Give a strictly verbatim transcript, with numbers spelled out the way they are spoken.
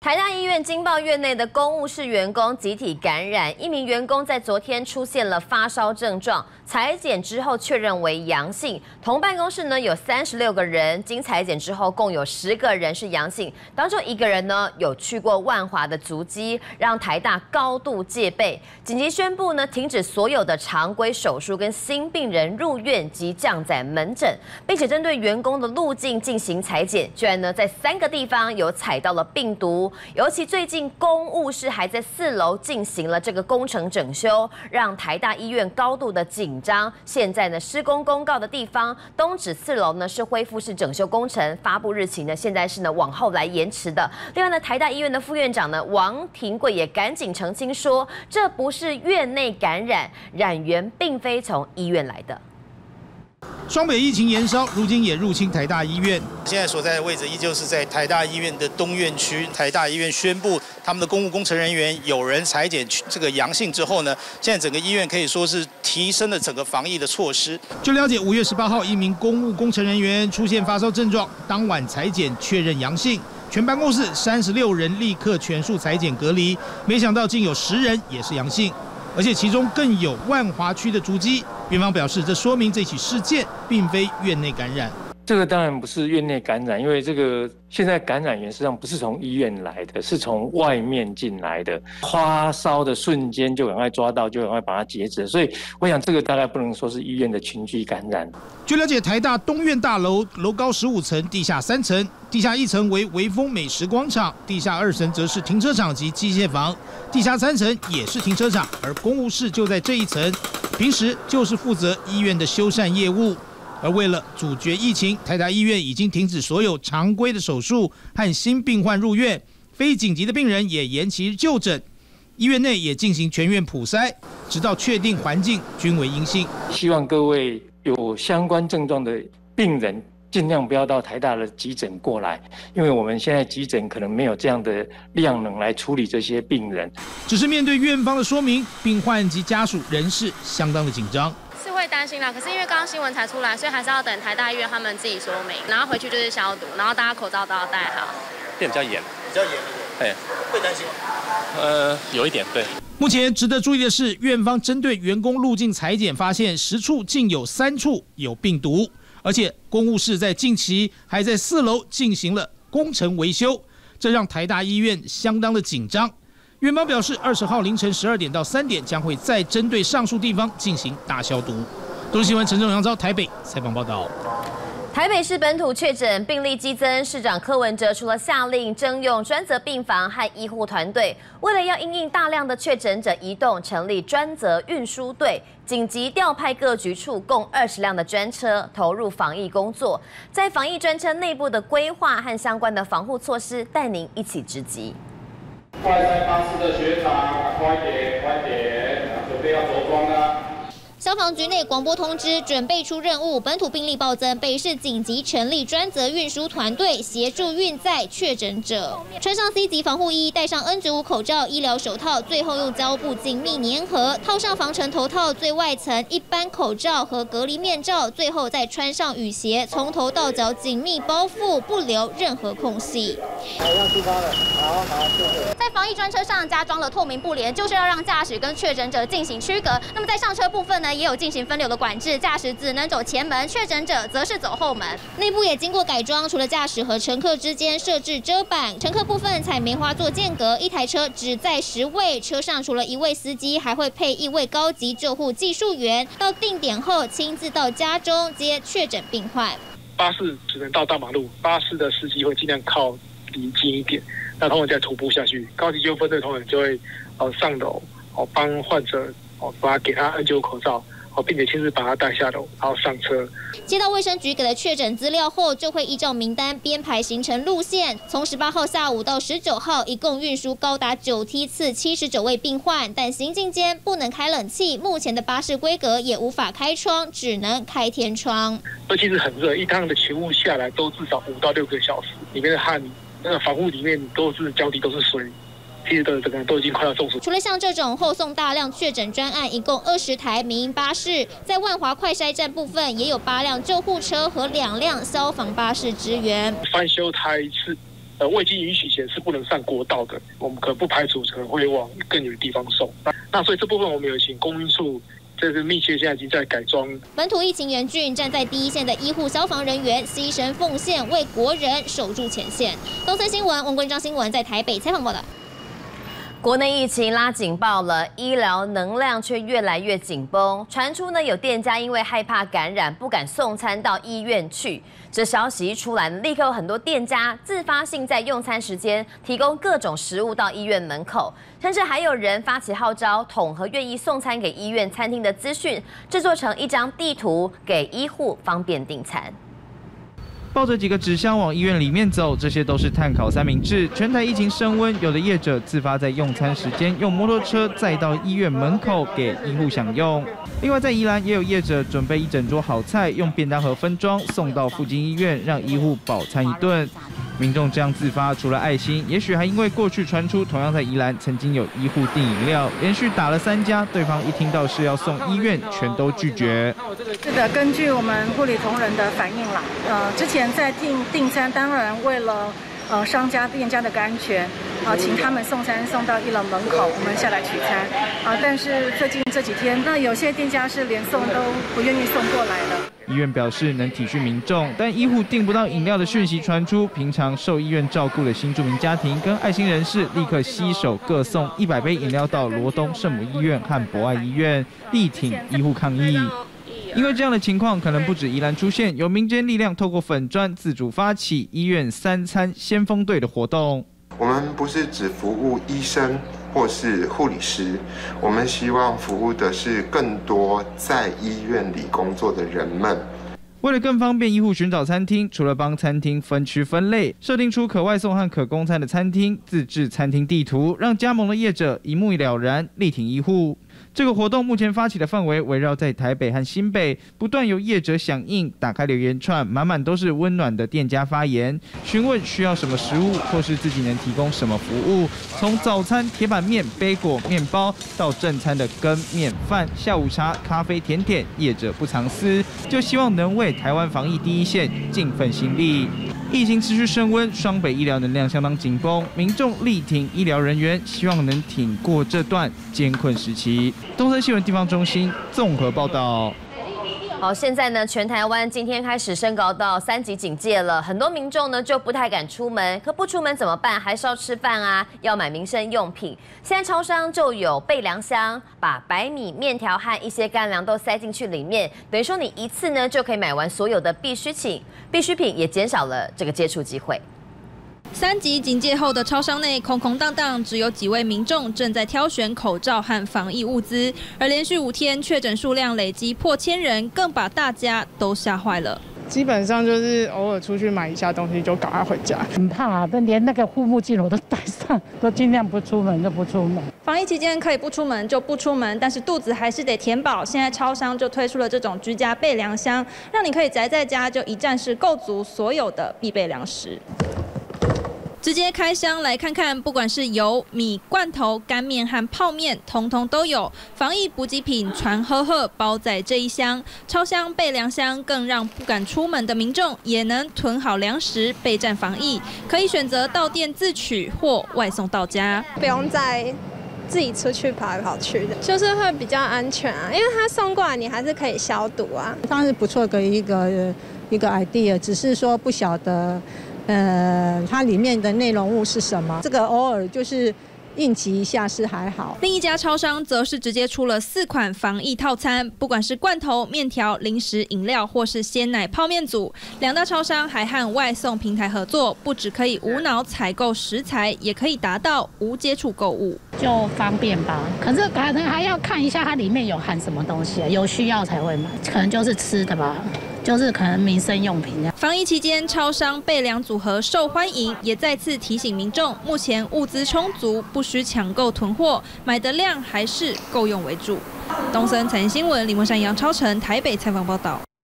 台大医院惊爆院内的公务室员工集体感染，一名员工在昨天出现了发烧症状，采检之后确认为阳性。同办公室呢有三十六个人，经采检之后共有十个人是阳性，当中一个人呢有去过万华的足迹，让台大高度戒备，紧急宣布呢停止所有的常规手术跟新病人入院及降载门诊，并且针对员工的路径进行采检，居然呢在三个地方有采到了病毒。 尤其最近公务室还在四楼进行了这个工程整修，让台大医院高度的紧张。现在呢，施工公告的地方东指四楼呢是恢复式整修工程，发布日期呢现在是呢往后来延迟的。另外呢，台大医院的副院长呢王庭贵也赶紧澄清说，这不是院内感染，染源并非从医院来的。 双北疫情延烧，如今也入侵台大医院。 现在所在的位置依旧是在台大医院的东院区。台大医院宣布，他们的公务工程人员有人采检这个阳性之后呢，现在整个医院可以说是提升了整个防疫的措施。 据了解，五月十八号，一名公务工程人员出现发烧症状，当晚采检确认阳性，全办公室三十六人立刻全数采检隔离，没想到竟有十人也是阳性。 而且其中更有万华区的足迹，院方表示，这说明这起事件并非院内感染。 这个当然不是院内感染，因为这个现在感染源实际上不是从医院来的，是从外面进来的。发烧的瞬间就赶快抓到，就赶快把它截止。所以我想这个大概不能说是医院的群聚感染。 据了解，台大东院大楼楼高十五层，地下三层，地下一层为微风美食广场，地下二层则是停车场及机械房，地下三层也是停车场，而公务室就在这一层，平时就是负责医院的修缮业务。 而为了阻绝疫情，台大医院已经停止所有常规的手术和新病患入院，非紧急的病人也延期就诊。医院内也进行全院普筛，直到确定环境均为阴性。 希望各位有相关症状的病人，尽量不要到台大的急诊过来，因为我们现在急诊可能没有这样的量能来处理这些病人。 只是面对院方的说明，病患及家属仍是相当的紧张。 是会担心啦，可是因为刚刚新闻才出来，所以还是要等台大医院他们自己说明，然后回去就是消毒，然后大家口罩都要戴好。 变比较严， 比较严一点，哎，会担心吗？ 呃，有一点，对。 目前值得注意的是，院方针对员工路径采检，发现十处竟有三处有病毒，而且公务室在近期还在四楼进行了工程维修，这让台大医院相当的紧张。 院方表示，二十号凌晨十二点到三点将会再针对上述地方进行大消毒。都市新闻陈正阳昭台北采访报道。 台北市本土确诊病例激增，市长柯文哲除了下令征用专责病房和医护团队，为了要因应大量的确诊者移动，成立专责运输队，紧急调派各局处共二十辆的专车投入防疫工作。在防疫专车内部的规划和相关的防护措施，带您一起直击。 快筛巴士的学长，快点，快点，准备要着装啦！ 消防局内广播通知，准备出任务，本土病例暴增，北市紧急成立专责运输团队，协助运载确诊者。穿上 C 级防护衣，戴上 N 九十五 口罩、医疗手套，最后用胶布紧密粘合，套上防尘头套，最外层一般口罩和隔离面罩，最后再穿上雨鞋，从头到脚紧密包覆，不留任何空隙。 好，要出发了，好好，谢谢。 在防疫专车上加装了透明布帘，就是要让驾驶跟确诊者进行区隔。那么在上车部分呢？ 也有进行分流的管制，驾驶只能走前门，确诊者则是走后门。内部也经过改装，除了驾驶和乘客之间设置遮板，乘客部分采梅花座间隔，一台车只载十位，车上除了一位司机，还会配一位高级救护技术员，到定点后亲自到家中接确诊病患。 巴士只能到大马路，巴士的司机会尽量靠离近一点，那他们再徒步下去。高级救护分队同仁就会呃上楼，哦帮患者。 哦，把他给他 N 九十五 口罩，哦，并且亲自把他带下楼，然后上车。 接到卫生局给的确诊资料后，就会依照名单编排行程路线。从十八号下午到十九号，一共运输高达九梯次七十九位病患，但行进间不能开冷气，目前的巴士规格也无法开窗，只能开天窗。 而其实很热，一趟的勤务下来都至少五到六个小时，里面的汗，那个房屋里面都是脚底都是水。 其实的这个都已经快要中暑。 除了像这种后送大量确诊专案，一共二十台民营巴士，在万华快筛站部分也有八辆救护车和两辆消防巴士支援。 翻修它一次， 呃未经允许前是不能上国道的，我们可不排除可能会往更远的地方送。那, 那所以这部分我们有请公运处。这是密切，现在已经在改装。 本土疫情严峻，站在第一线的医护、消防人员牺牲奉献，为国人守住前线。东森新闻，王冠章新闻在台北采访报道。 国内疫情拉警报了，医疗能量却越来越紧绷。传出呢，有店家因为害怕感染，不敢送餐到医院去。这消息一出来，立刻有很多店家自发性在用餐时间提供各种食物到医院门口，甚至还有人发起号召，统合愿意送餐给医院餐厅的资讯，制作成一张地图给医护方便订餐。 抱着几个纸箱往医院里面走，这些都是碳烤三明治。全台疫情升温，有的业者自发在用餐时间用摩托车载到医院门口给医护享用。另外，在宜兰也有业者准备一整桌好菜，用便当盒分装送到附近医院，让医护饱餐一顿。民众这样自发，除了爱心，也许还因为过去传出同样在宜兰曾经有医护订饮料，连续打了三家，对方一听到是要送医院，全都拒绝。 是的，根据我们护理同仁的反应啦，呃，之前在订订餐，当然为了呃商家店家的安全，啊、呃，请他们送餐送到一楼门口，我们下来取餐，啊、呃，但是最近这几天，那有些店家是连送都不愿意送过来了。 医院表示能体恤民众，但医护订不到饮料的讯息传出，平常受医院照顾的新住民家庭跟爱心人士立刻携手各送一百杯饮料到罗东圣母医院和博爱医院，力挺医护抗疫。因为这样的情况可能不止宜兰出现，有民间力量透过粉专自主发起医院三餐先锋队的活动。 我们不是只服务医生或是护理师，我们希望服务的是更多在医院里工作的人们。 为了更方便医护寻找餐厅，除了帮餐厅分区分类，设定出可外送和可供餐的餐厅，自制餐厅地图，让加盟的业者一目了然，力挺医护。这个活动目前发起的范围围绕在台北和新北，不断有业者响应，打开留言串，满满都是温暖的店家发言，询问需要什么食物，或是自己能提供什么服务。从早餐铁板面、杯果、面包，到正餐的羹、面、饭，下午茶、咖啡、甜点，业者不藏私，就希望能为台湾防疫第一线尽份心力。疫情持续升温，双北医疗能量相当紧绷，民众力挺医疗人员，希望能挺过这段艰困时期。东森新闻地方中心综合报道。 好，现在呢，全台湾今天开始升高到三级警戒了，很多民众呢就不太敢出门，可不出门怎么办？还是要吃饭啊，要买民生用品。现在超商就有备粮箱，把白米、面条和一些干粮都塞进去里面，等于说你一次呢就可以买完所有的必需品，必需品也减少了这个接触机会。 三级警戒后的超商内空空荡荡，只有几位民众正在挑选口罩和防疫物资，而连续五天确诊数量累积破千人，更把大家都吓坏了。 基本上就是偶尔出去买一下东西就赶快回家， 很怕，但连那个护目镜我都戴上，都尽量不出门就不出门。 防疫期间可以不出门就不出门，但是肚子还是得填饱。现在超商就推出了这种居家备粮箱，让你可以宅在家就一站式购足所有的必备粮食。直接开箱来看看，不管是油、米、罐头、干面和泡面，通通都有。防疫补给品传呵呵包在这一箱，超商备粮箱更让不敢出门的民众也能囤好粮食，备战防疫。可以选择到店自取或外送到家， 不用再自己出去跑来跑去的，就是会比较安全啊，因为他送过来你还是可以消毒啊。 当然是不错的一个一个 idea， 只是说不晓得。呃，它里面的内容物是什么？这个偶尔就是应急一下是还好。 另一家超商则是直接出了四款防疫套餐，不管是罐头、面条、零食、饮料，或是鲜奶泡面组，两大超商还和外送平台合作，不只可以无脑采购食材，也可以达到无接触购物， 就方便吧。可是可能还要看一下它里面有含什么东西，有需要才会买，可能就是吃的吧。就是可能民生用品。 防疫期间，超商备粮组合受欢迎，也再次提醒民众，目前物资充足，不需抢购囤货，买的量还是够用为主。东森财经新闻，李文山、杨超成台北采访报道。